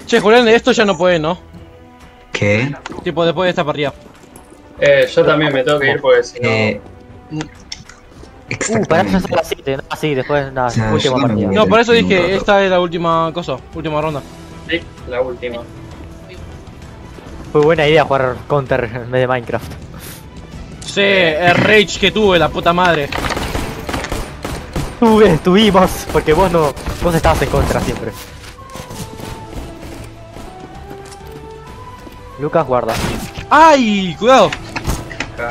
Che, Julián, esto ya no puede, ¿no? ¿Qué? Tipo, después de esta partida. Yo también me tengo que ir porque si no... Para eso Exactamente. son las 7, ¿no? Sí, después nada, Ya, última yo me partida. voy. No, por eso En un dije, rato. esta es la última cosa, última ronda. Sí, la última. Fue buena idea jugar Counter en vez de Minecraft. Sí, el rage que tuve, la puta madre. Estuvimos, porque vos no. Vos estabas en contra siempre. Lucas, guarda. ¡Ay! ¡Cuidado! Acá.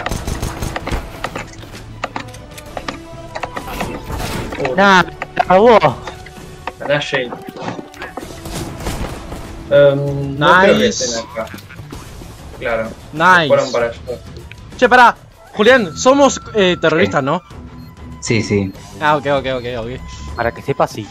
Nah, acabó. Ganá Jane. No creo que Nice. estén acá. Claro. Nice. Fueron para allá. Che, pará. Julián, somos terroristas, ¿no? Sí, sí. Ah, ok. Para que sepas, sí.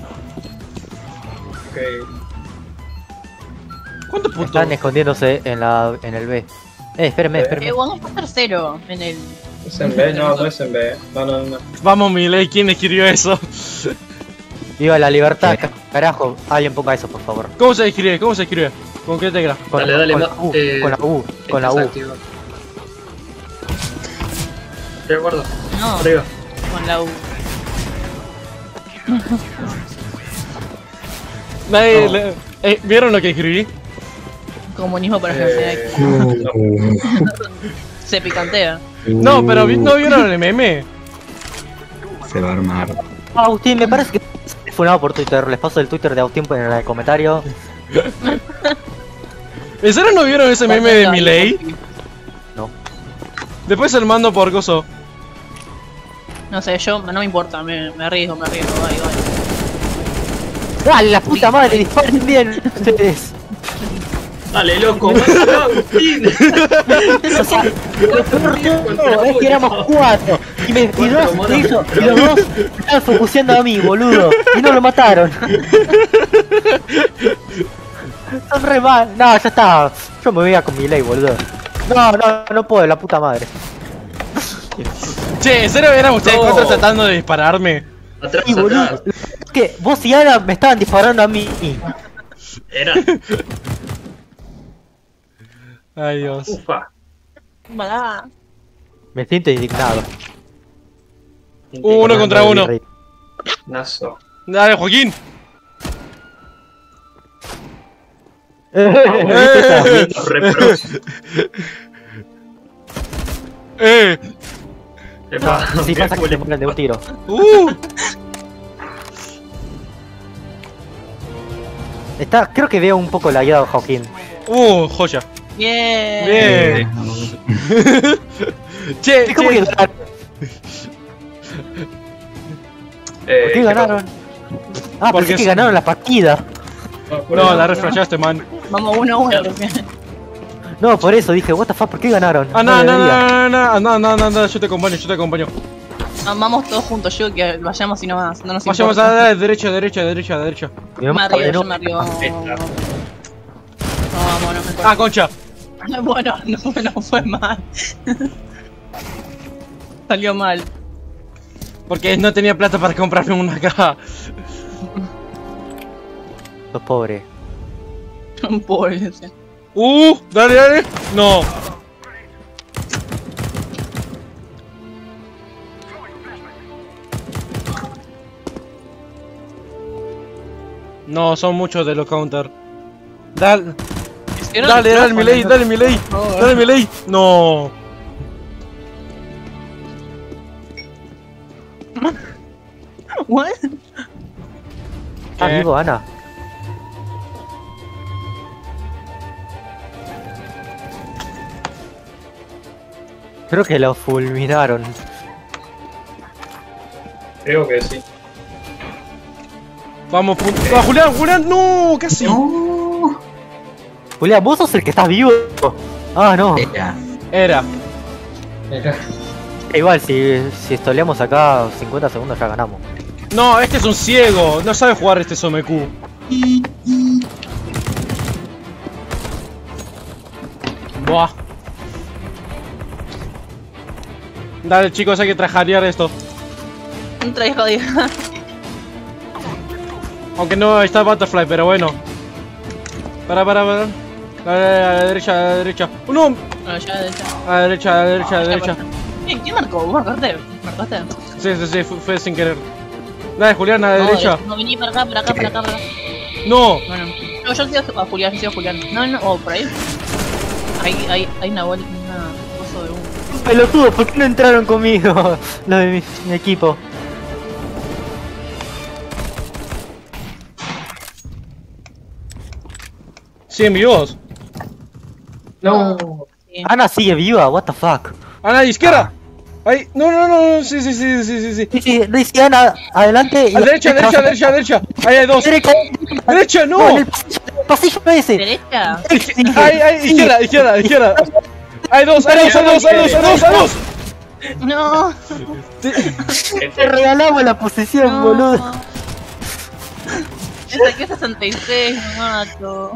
Ok. ¿Cuántos puntos? Están escondiéndose en el B. Espérenme. Juan está tercero en el. ¿Es en B? No, no es en B. No. Vamos, Milei, ¿quién escribió eso? Viva la libertad, ¿Qué? carajo. Alguien ponga eso, por favor. ¿Cómo se escribe? ¿Con qué tecla? Dale, con ma- la U, con la U, con la U. ¿Qué guardo? No, Arriba. con la U. Nadie, No. ¿Vieron lo que escribí? Comunismo para gente. No. Se picantea. No, pero ¿no vieron el meme? Se va a armar. Agustín, me parece que fue funado por Twitter. Les paso el Twitter de Agustín en el comentario. ¿En serio no vieron ese meme de Milei? No. Después se lo mando por coso. No sé, yo no me importa, me arriesgo, ahí. ¡Dale, la puta madre! ¡Disparen bien ustedes! Dale, loco. ¡Mátalo, Agustín! O sea, lo peor de todo es que éramos 4 y los dos estaban focuseando a mí, boludo, y no lo mataron. Son re mal. No, ya está. Yo me voy a con mi ley, boludo. No puedo, la puta madre. Che, ¿en serio eran ustedes No. cuatro tratando de dispararme? Atrás, Y boludo, atrás. es que vos y Ana me estaban disparando a mí. Era. Ay, Dios. Ufa. Balá. Me siento indignado. Uno contra uno. Nazo. Dale, Joaquín. Repros. Epa, Si bien, pasa que te mueren de un tiro. Creo que veo un poco lagueado Joaquín. Joya. Bien. Bien. Che, ¿Cómo que che. ganaron? ¿Por qué ganaron? Ah, Porque pensé que es- ganaron la partida. No, la refrescaste, man. Vamos 1-1 recién. No, por eso dije, what the fuck, ¿por qué ganaron? Ah, no, debería. no, yo te acompaño. Vamos todos juntos, yo que vayamos y no más. No nos Vayamos importa. a la derecha. Mi mamá Me arriba, ordenó- yo me arriba. Vamos, no me importa. Ah, concha. Bueno, no fue mal. Salió mal. Porque no tenía plata para comprarme una caja. Sos pobre. Pobre. Decía. Dale. No. No, son muchos de los counter. Dale, Milei. Dale, Milei. No. What? ¿Estás ¿Qué? vivo, Ana? Creo que lo fulminaron. Creo que sí. Vamos, Julián, no, casi. Julián, ¿vos sos el que estás vivo? Ah, no. Era. Mira. Igual, si estoleamos acá 50 segundos ya ganamos. No, este es un ciego, no sabe jugar este Someku. Buah. Dale, chicos, hay que trajarear esto. Un traje jodido. Aunque no está Butterfly, pero bueno. Para. A la derecha. ¡No! No, ya de hecho. A la derecha. ¿Quién marcó? ¿Vos marcaste? ¿Marcaste? Sí, fue sin querer. Dale, Julián, a la derecha. No, vení para acá. No. Bueno, no, yo sigo a Julián, No, por ahí. Hay una bola, una cosa de humo. Pelotudo, ¿por qué no entraron conmigo? Los de mi equipo. ¿Siguen vivos? No. Sí. Ana sigue viva, what the fuck. Ana, izquierda. Ahí, no, sí. Sí, Ana, adelante. A la derecha. Ahí hay dos. Derecha, no. En el pasillo ese. ¿Derecha? Ahí, izquierda. Hay dos. No. Te regalamos la posesión, boludo. Yo saqué 66, me mato.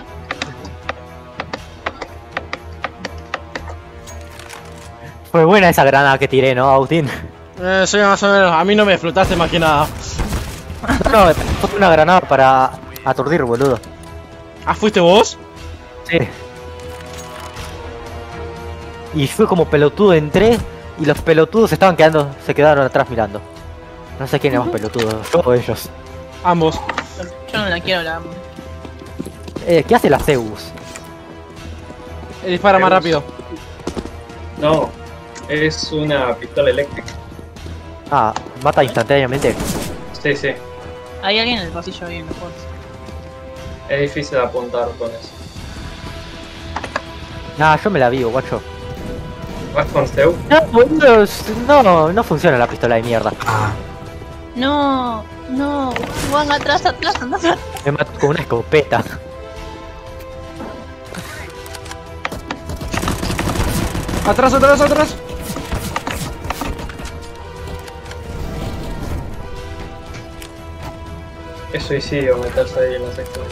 Fue buena esa granada que tiré, ¿no, Agustín? Sí, más o menos. A mí no me explotaste más que nada. No, fue una granada para aturdir, boludo. ¿Ah, fuiste vos? Sí. Y fue como pelotudo, entré y los pelotudos se quedaron atrás mirando. No sé quién es más pelotudo, yo o ellos. Ambos. Yo no la quiero, la amo. ¿Qué hace la Zeus? Dispara más rápido. No. Es una pistola eléctrica. Ah, mata instantáneamente. Sí. Hay alguien en el pasillo ahí en la fuerza. Es difícil de apuntar con eso. Ah, yo me la vivo, guacho. ¿Vas con Zeus? No, boludo, no funciona la pistola de mierda. No, Juan, atrás, anda atrás. Me mato con una escopeta. Atrás. Es suicidio meterse ahí en la sección.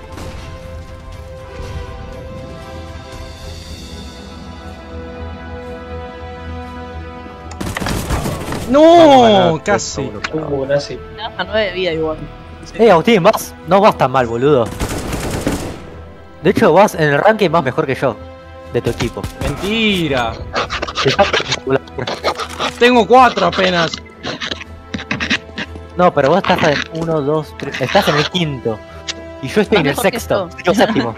No, casi. Nazi. Te baja 9 de vida igual. Agustín, no vas tan mal, boludo. De hecho, vas en el ranking más mejor que yo. De tu equipo. Mentira. Tengo 4 apenas. No, pero vos estás en 1, 2, 3. Estás en el quinto. Y yo estoy en el mejor que sexto. yo. Yo séptimo.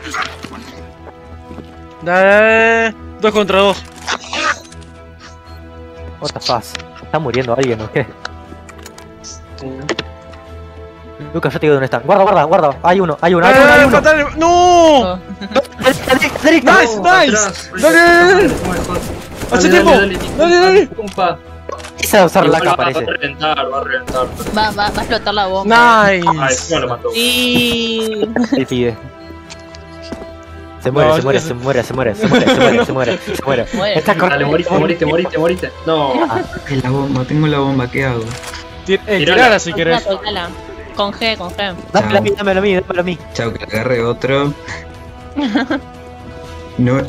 Dale. 2 contra 2. What the fuck. ¿Está muriendo alguien o qué? Lucas, yo te digo dónde están. Guarda. Hay uno. ¡No! ¡Nice! Dale. ¡Hace tiempo! Dale. Quise usar la capa, Va a parece. reventar. Va a explotar la bomba. ¡Nice! Bueno, lo mató. Y... Sí, pibe. Se muere. Muere. Está Dale, moriste. No. La bomba, tengo la bomba, ¿qué hago? Tirala si querés. Tocala. Con G. Dámelo a mí. Chao, que agarre otro. No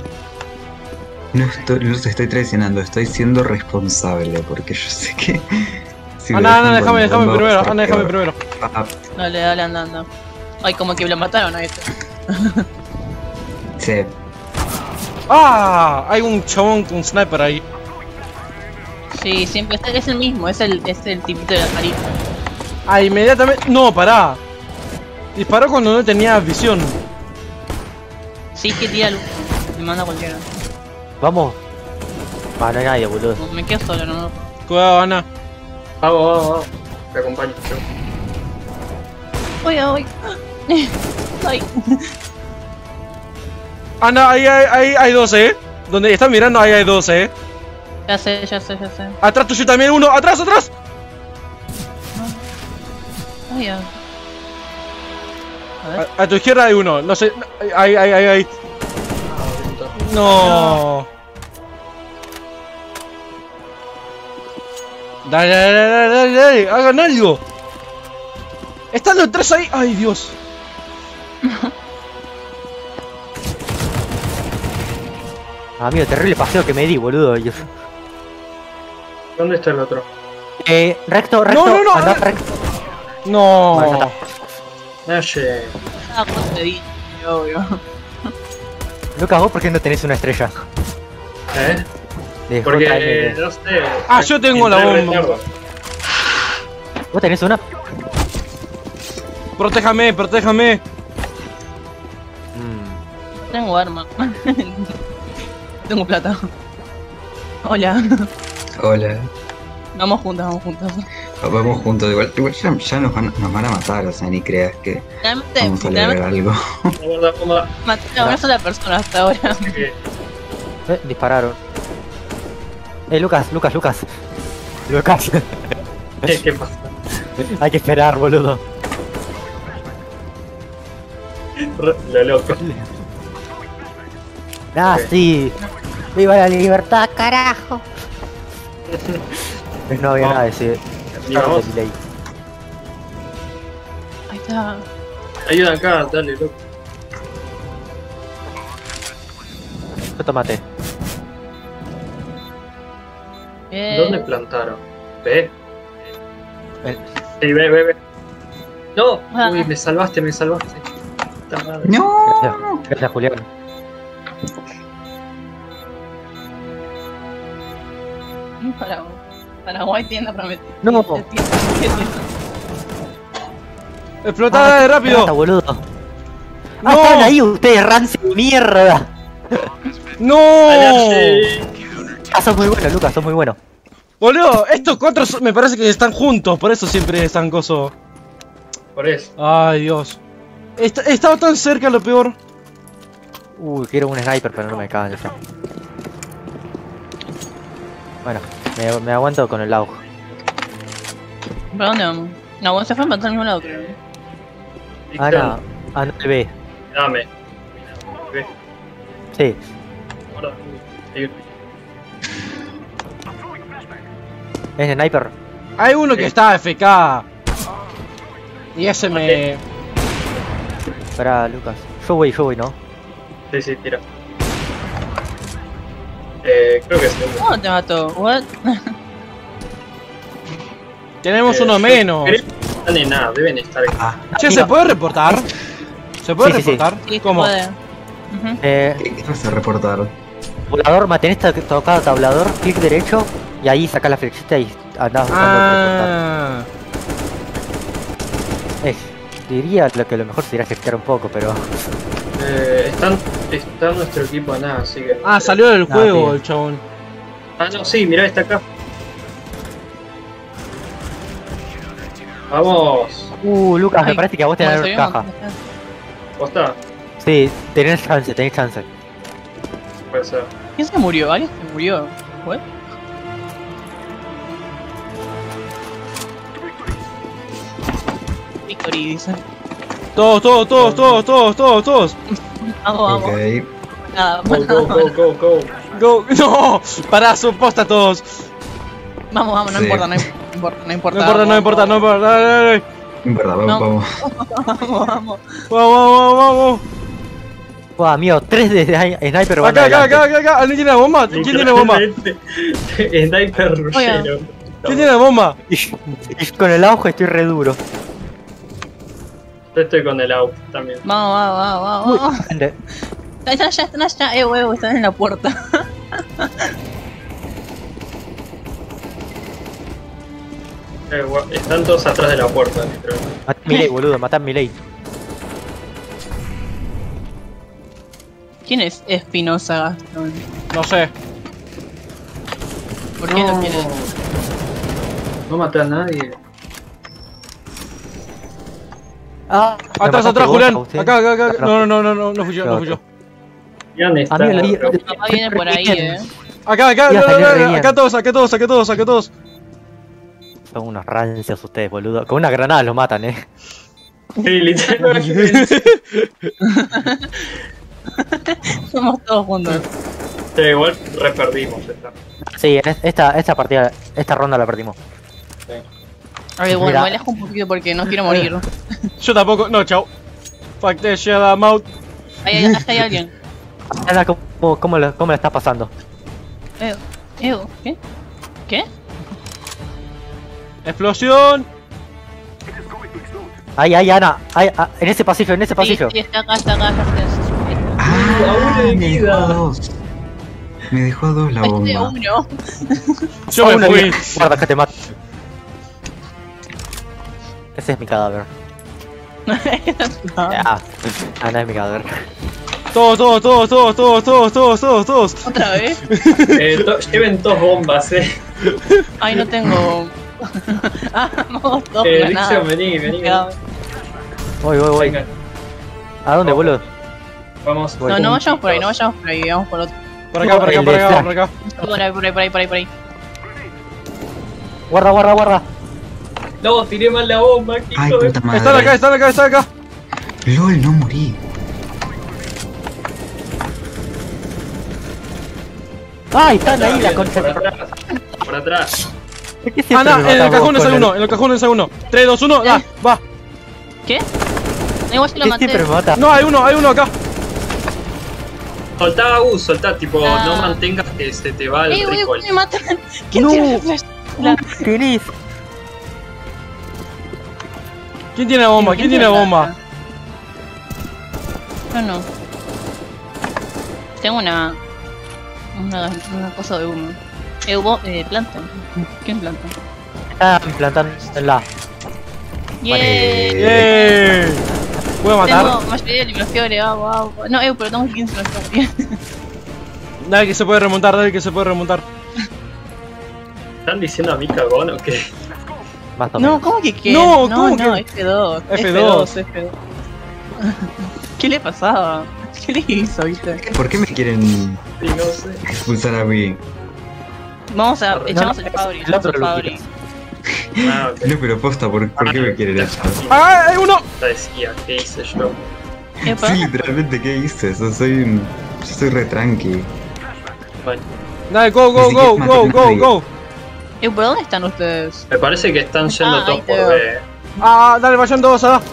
los estoy traicionando, estoy siendo responsable porque yo sé que. Si Ana, déjame primero. Dale, anda. Ay, como que lo mataron a este. Sí. ¡Ah! Hay un chabón con sniper ahí. Sí, siempre es el mismo, es el tipito de la nariz. Ah, inmediatamente. No, pará. Disparó cuando no tenía visión. Sí, que tira luz. Me manda cualquiera. Vamos. No hay nadie, boludo. Me quedo solo, no. Cuidado, Ana. Vamos. Te acompaño. Uy. Ay. Ana, ahí hay 2, Donde están mirando, ahí hay 2, Ya sé. Atrás tuyo también uno. ¡Atrás! Ay, ya. A ver. A tu izquierda hay uno. No sé. Ahí. No. Dale. Hagan algo. Están los 3 ahí. Ay, Dios. Amigo, terrible paseo que me di, boludo. ¿Dónde está el otro? Recto. No. Anda recto. No. Vale, ya está. Naye. Ah, ¿cuánto te di? obvio. Lucas, ¿vos por qué no tenés una estrella? De Porque, JMD. no sé. Ah, yo tengo la bomba. ¿Vos tenés una? Protéjame, protéjame. Tengo arma. Tengo plata. Hola. Hola. Vamos juntas, vamos juntas. Vamos juntos. Igual ya nos van a matar, o sea, ni creas que vamos a lograr algo. Maté a una sola persona hasta ahora. Dispararon. Lucas. Lucas. ¿Qué pasa? Hay que esperar, boludo. Lo loco. Ah, sí. ¡Viva la libertad, carajo! Pues no había nada de ese. Y vamos. delay. Ahí está. Ayuda acá, dale, loco. Yo tomate. ¿Dónde plantaron? ¿Ve? Ven. Sí, ve. No, Ah. uy, me salvaste. Puta madre. ¡No! Gracias, Julián. Paraguay tienda prometida. No. Explotada de rápido. Basta, boludo. No. Ah, están ahí ustedes, rancio de mierda. ¡No! Ah, sos muy bueno, Lucas, sos muy bueno. Boludo, estos cuatro me parece que están juntos, por eso siempre están coso. Por eso. Ay, Dios. Estaba tan cerca, lo peor. Quiero un sniper, pero no me cagan eso. Bueno, me aguanto con el auge. ¿Para dónde vamos? No, bueno, se fue a matar a ningún lado, creo. No, el B. Dame. Ve. Sí. Ahora. Hay uno. Es sniper. Hay uno que está AFK. Y ese me... Espera, Lucas. Yo voy, ¿no? Sí, tira. Creo que sí. ¿Cómo te mató? ¿What? Tenemos uno menos. No están en nada, deben estar aquí. Che, ¿se puede reportar? ¿Se puede Sí, sí, sí. reportar? Sí, ¿Cómo? se puede. Ujú. ¿Qué vas a reportar? Volador, mantenés tocado tablador, clic derecho y ahí sacás la flechita y andás buscando Ah, reportar. Diría que lo mejor sería gestionar un poco, pero... Está nuestro equipo a nada, así que. salió del juego sí. el chabón. Ah, no, sí, mirá, está acá. Vamos. Lucas, me Ay, parece que a vos te bueno, dan se vio un caja. montón de gente. ¿Posta? Sí, tenés chance. Puede ser. ¿Quién se murió? ¿Alguien se murió? ¿What? Victory, dice. Todos. Vamos. Ok. Nada, Go. Go. No, pará, su posta todos. Vamos, no Sí. importa. No importa. Dale. No importa, No. vamos. Vamos. Amigo, 3 de sniper van Acá. adelante. ¿Alguien tiene la bomba? ¿Quién tiene la bomba? Sniper rushero. ¿Quién tiene la bomba? Y con el auge estoy re duro. Yo estoy con el auto también. Vamos. Están allá, están en la puerta. Están todos atrás de la puerta, creo. Matá a Milei, boludo, matá a Milei. ¿Quién es Espinosa Gastón? No sé. ¿Por qué lo quieres? No maté a nadie. Atrás, Julián. Acá. No fui yo. ¿Y dónde está? Amigo, lo vi. Papá viene por ahí, Acá, Iba a salir re bien. acá todos. Son unos rancios ustedes, boludo. Con una granada los matan, Sí, literalmente. Somos todos juntos. Sí, igual re perdimos esta. Sí, esta partida, esta ronda la perdimos. A ver, bueno, Mira. me alejo un poquito porque no quiero morir. Yo tampoco. No, chao. Fuck that shit, I'm out. Ahí hay alguien. Ana, ¿cómo la estás pasando? ¿Qué? ¿Qué? Explosión. Ahí, Ana. Ahí, en ese pasillo, en ese pasillo. Sí, está acá, ya está. Me dejó a 2. Me dejó a 2 la Este bomba. uno. Yo me fui. Guarda que te mato. Ese es mi cadáver. Ya. Ana es mi cadáver. Todos. ¿Otra vez? Lleven 2 bombas, Ay, no tengo... Vamos, 2 Dixon, granadas. vení. Voy. Venga, ¿A dónde, boludo? vamos. Voy. No vayamos por ahí, vamos por otro. Por acá. Por ahí. Guarda. No, tiré mal la bomba, qué Ay, hijo de... puta madre. Están acá. LOL, no morí. ¡Ay, están ahí la concha! Por atrás. ¿Por qué siempre Ana, me en el matás cajón vos es con el uno. 3, 2, 1, va. ¿Qué? Igual si lo ¿Qué maté. siempre me mata? No, hay uno acá. Soltá, tipo, no mantengas que se te va el recall. Me matan. ¿Quién No. tiene flash? Feliz. ¿Quién tiene la bomba? Yo no. Tengo una cosa de humo. Planta. ¿Quién planta? Está plantando la. Yeah. ¿Puedo matar? Tengo mayoría de eliminación, agua. No, pero tengo 15 no está bien. Dale que se puede remontar. ¿Están diciendo a mí cagón o qué? Más o No, menos. ¿cómo que qué? No, ¿cómo que? F2. F2. ¿Qué le pasaba? ¿Qué le hizo, viste? ¿Por qué me quieren Sí, no sé. expulsar a mí? Vamos a echamos no, el Fabri. el otro lo Fabri. Ah, ok. No, pero posta, ¿por qué me quieren echar? ¡Ah, hay uno! Ya decía, ¿qué hice yo? Epa. Sí, literalmente, ¿qué hice? Yo soy re tranqui. Bueno, Dale, go. ¿Por dónde están ustedes? me parece que están yendo Ah, todos ahí te por veo. B. Ah, dale, vayan todos allá.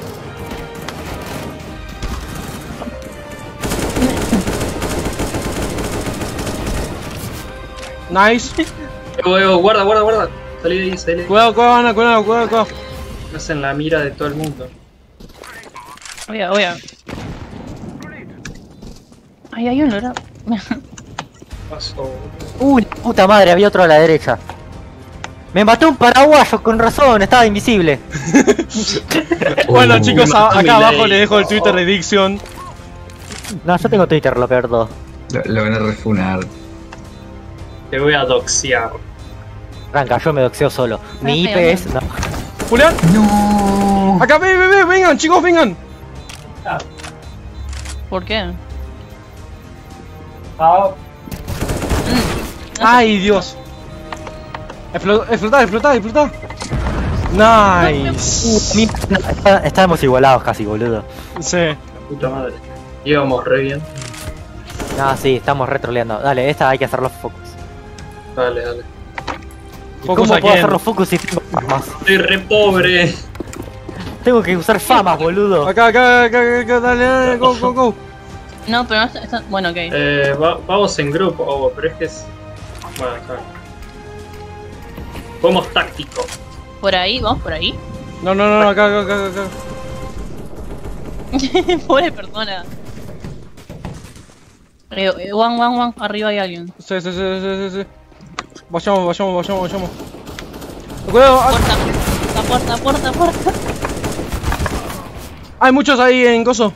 Nice. Guarda. Salí de ahí. Cuidado, Ana, cuidado. Hacen la mira de todo el mundo. Voy a. Ay, hay uno, ¿verdad? Paso. Puta madre, había otro a la derecha. Me mató un paraguayo, con razón, estaba invisible. Bueno, chicos, me mató acá mi abajo ley. les dejo el Twitter de Diction. No, yo tengo Twitter, lo peor todo. Lo van a refunar. Te voy a doxear. Franca, yo me doxeo solo. Mi IP es. No. Julián, ¡No! acá, vengan, chicos, vengan. ¿Por qué? Ay, Dios. Explotá. Nice. Estábamos igualados casi, boludo. Sí. Puta madre. Íbamos re bien. Ah, sí, estamos retroleando. Dale, esta hay que hacer los focus. Dale. ¿Y ¿Focus ¿Cómo a puedo quién? hacer los focus si tengo famas? Soy re pobre. Tengo que usar famas, boludo. Acá, dale, go. No, pero no está. Bueno, ok. Vamos en grupo, pero es que es... Bueno, acá. Fuimos táctico. Por ahí, vamos por ahí. No, acá. Pobre persona. One, arriba hay alguien. Sí. Vayamos. Cuidado, Puerta. hay muchos ahí en coso.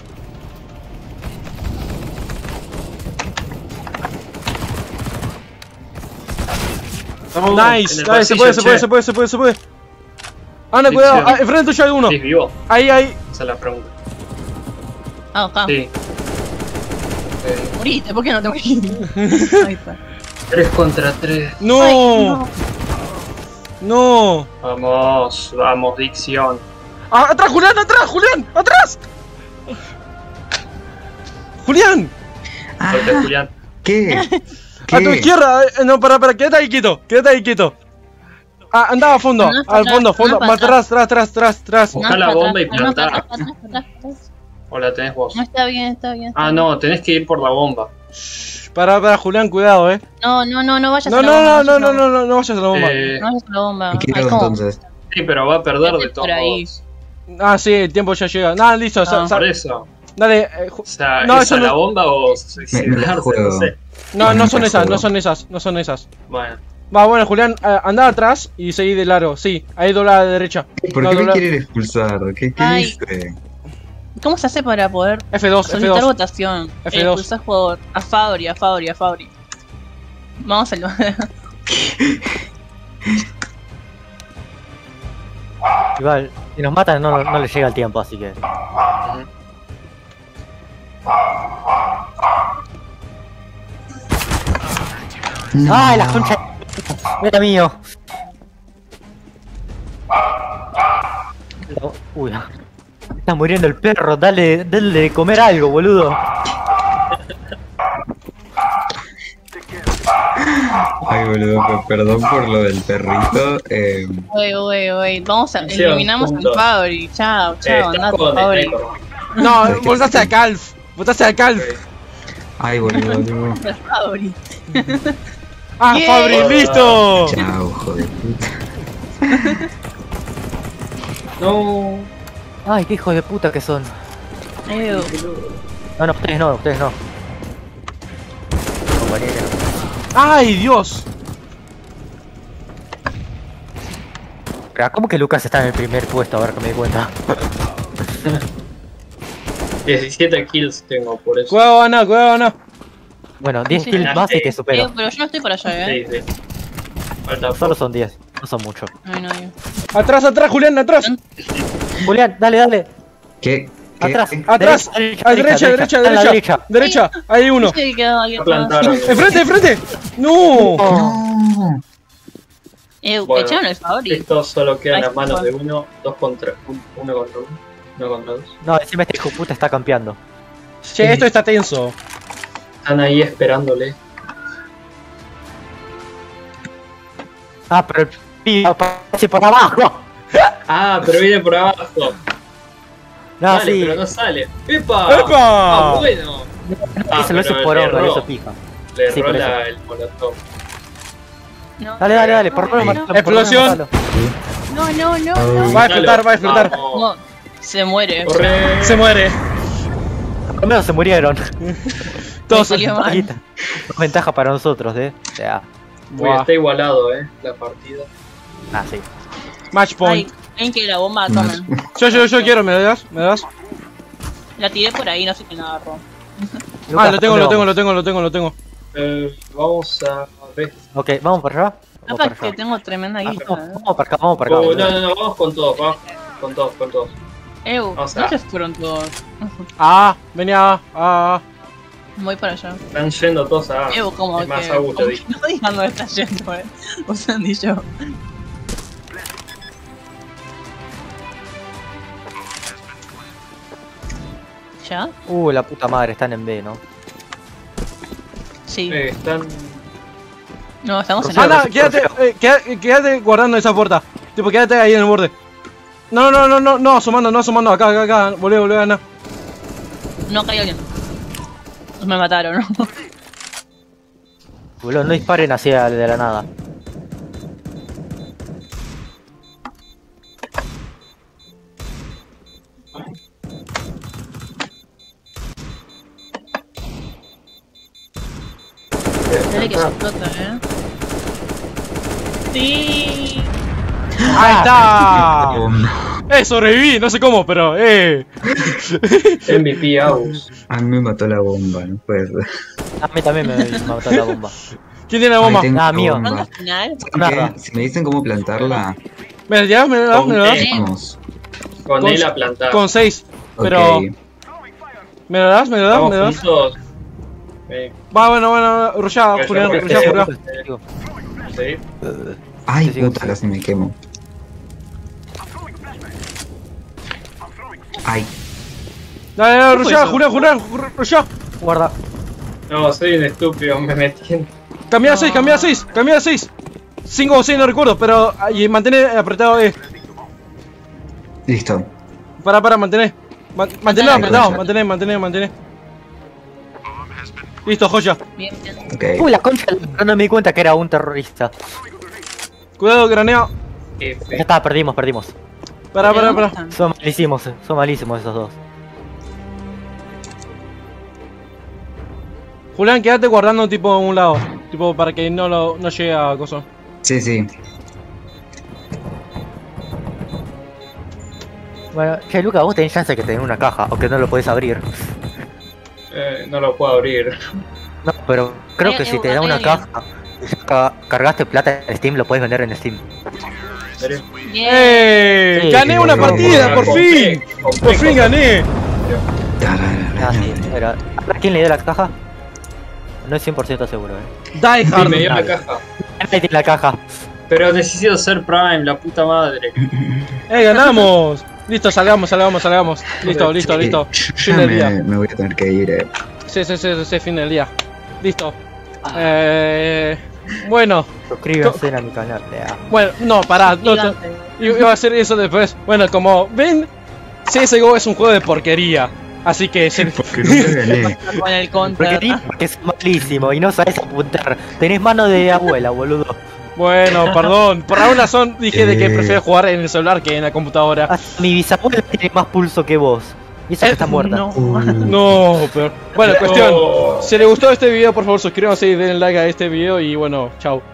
Nice, En el dale, se pasillo, puede. Ana, Sí, cuidado, sí. enfrente tuyo hay uno. ¿Sí, vivo? Ahí. Esa es la pregunta. Ah, acá. Sí. Moriste, ¿por qué no te morís? Ahí está. 3 contra 3. No. Ay, No. Vamos, Dicción. Ah, atrás, Julián, atrás. Julián, Suelta, Julián. ¿Qué? a tu izquierda. No, para, quédate ahí quieto. Ah, andaba a fondo, No, al fondo, no, para atrás. Busca la bomba y plantá. atrás. ¿O la tenés vos? No, está bien. Ah, no, tenés que ir por la bomba. Para, Julián, cuidado, No vayas No, a la bomba. no vayas a la bomba. No vayas a la bomba. ¿Y qué Ay, hago ¿cómo? entonces? Sí, pero va a perder de Vete todos por ahí. modos. Ah, sí, el tiempo ya llega. Nada, listo. Por eso. Dale. O sea, no, ¿esa eso la no... bomba o me juego. No sé. No, no son me esas, juego. no son esas. Bueno. Va, bueno, Julián, andá atrás y seguí de largo. Sí, ahí dobla a la derecha. ¿Por No, qué me dobla... quieren expulsar? ¿Qué Ay. hice? ¿Cómo se hace para poder F2, solicitar F2. votación? F2. Expulsar jugador. A Fabri. Vamos a lo... Igual, si nos matan no les llega el tiempo, así que... No. ¡Ay, la concha! ¡Era mío! Uy, está muriendo el perro, dale de comer algo, boludo. Ay, boludo, perdón por lo del perrito. Wey, vamos a... Sí, eliminamos al punto. Fabri. Chao, andate, Con Fabri. el No, votaste a Calf. Votaste a Calf. Ay, boludo, no. Al Fabri. Ah, Yeah. Fabri, listo. Chao, hijo de puta. No. Ay, qué hijos de puta que son. No, ustedes no. Compañero. Ay, Dios. Pero ¿cómo que Lucas está en el primer puesto? A ver que me di cuenta. 17 kills tengo por eso. Cuidado, Ana. Bueno, 10 Sí, kills sí. más y te supero. Pero yo no estoy para allá, Sí, sí. Falta Solo son 10, no son mucho. Ay, no, yo. Atrás, Julián, atrás. Julián, dale. ¿Qué? Atrás. Atrás. A derecha. Hay uno. Sí, que quedó alguien a plantar. más. Enfrente. No. No. Bueno, Echaron el Fabri. Esto solo queda en Ay, las manos bueno. de uno contra uno. Uno contra dos. No, encima este hijo de puta está campeando. Che, esto está tenso. Están ahí esperándole. Ah, pero el pibe aparece por abajo. Ah, pero viene por abajo. No, Dale, sí. pero no sale. ¡Epa! ¡Epa! Ah, bueno. Ah, Se lo hizo pero por le hongo, erró. lo hizo pija. Le Sí, por rola eso. el molotov. No. Dale, por lo menos matalo, por lo menos Explosión. matalo. No. Va a explotar. Vamos. No, se muere. Corre. Se muere. Por lo menos se murieron. Todos. Salió mal. Ventaja para nosotros, O sea, Uy, Buah. está igualado, la partida. sí. Match Ay, point. ven que la bomba, tomen. Yo quiero, ¿me das? La tiré por ahí, no sé quién la agarró. Ah, Lucas, lo ¿dónde tengo. Vamos a ver. vamos? Ok, vamos para allá. Vamos Capaz para que allá. tengo tremenda guita. Vamos para acá. No, vamos con todos, con todos. O sea- ¿dónde fueron todos? Ah, venía. Voy para allá. Están yendo todos a. Como es más que... Agus, te como dije. que no digan dónde está yendo, O sea, ni yo. ¿Ya? La puta madre, están en B, ¿no? Sí. Están. No, estamos en Ana, Rocío, quédate guardando esa puerta. Tipo, quédate ahí en el borde. No, asomando. Acá. Volvé, Ana. No, acá hay alguien. Me mataron. Boludo, no disparen hacia el de la nada. Dale que se explota, Sí. Ahí está. Sobreviví, no sé cómo, pero MVP Agus. A mí me mató la bomba, no puede ser. A mí también me mató la bomba. ¿Quién tiene la bomba? Ay, tengo mío. bomba. ¿Cuándo final? ¿Saben qué? Si me dicen cómo plantarla, ¿Me la tirás? ¿Me la das? vamos. Con él a plantar. Con 6. Pero. Ok. ¿Me la das? Vamos juntos. Va, bueno, rushá, Julián. Sí. Ay, Sí, puta, sí. casi me quemo. Ay, Dale, ¿Qué rushá, fue eso? Julián, rushá. Guarda. No, soy un estúpido, me metí en. Cambia a 6. 5 o 6, no recuerdo, pero. Y mantén apretado listo. Para, mantener. Mantener Dale, apretado, dale. mantener. Listo, joya. Bien. Ok. La concha, no me di cuenta que era un terrorista. Cuidado, granea. Ya está, perdimos. Pará. Son malísimos esos dos. Julián, quédate guardando tipo en un lado. Tipo para que no llegue a coso. Sí. Bueno, che, Luca, vos tenés chance de que tenés una caja, aunque no lo podés abrir. No lo puedo abrir. No, pero creo que si te da una caja y ya cargaste plata en Steam, lo podés vender en Steam. ¿En serio? ¡Eh! Sí, ¡Gané una partida! ¡Por fin! ¡Por fin gané! Ah, sí, pero ¿a quién le dio la caja? No es 100% seguro, Die Sí, Hard. me dio la caja. Ahí tiene la caja. Pero necesito ser Prime, la puta madre. ¡Ganamos! Listo, salgamos. Listo. Fin del día. Me voy a tener que ir. Sí, fin del día. Listo. Bueno. Suscríbanse a mi canal. Bueno, no, pará. Iba a hacer eso después. Bueno, como ven, CSGO es un juego de porquería. Así que Porque nunca gané. Con el counter. Porque es malísimo y no sabes apuntar. Tenés mano de abuela, boludo. Bueno, perdón. Por alguna razón dije de que prefiero jugar en el celular que en la computadora. Hasta mi bisabuela tiene más pulso que vos. Y esa que está muerta. No, pero... Bueno, cuestión. Si les gustó este video, por favor suscríbanse y denle like a este video y bueno, chao.